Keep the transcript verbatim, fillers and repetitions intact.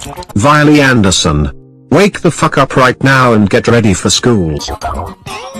Violy Anderson. Wake the fuck up right now and get ready for school.